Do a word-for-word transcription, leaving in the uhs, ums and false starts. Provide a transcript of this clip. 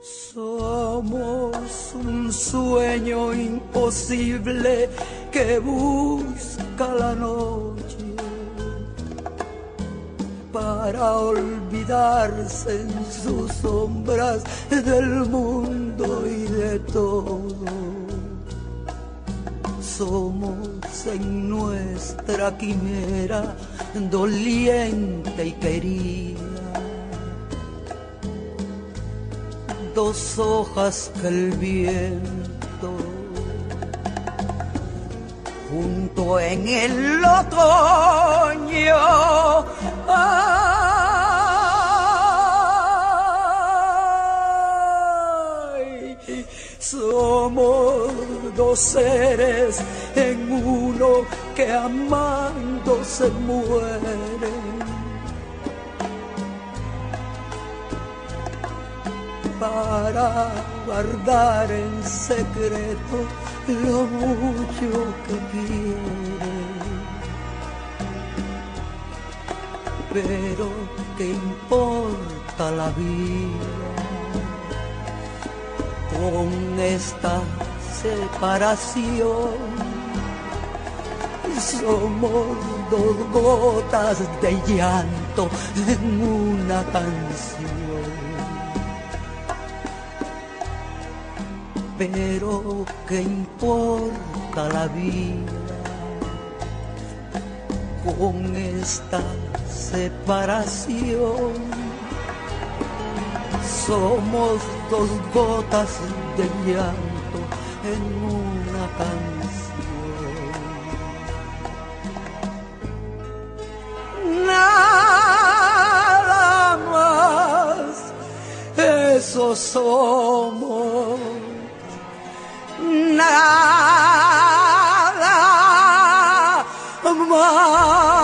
Somos un sueño imposible que busca la noche para olvidarse en sus sombras del mundo y de todo. Somos en nuestra quimera doliente y querida dos hojas que el viento junto en el otoño ay, somos dos seres en uno que amando se mueren para guardar en secreto lo mucho que quieren. Pero ¿qué importa la vida con esta separación? Somos dos gotas de llanto en una canción. Pero ¿qué importa la vida con esta separación? Somos dos gotas de llanto en una canción. Nada más, eso somos. Nada más.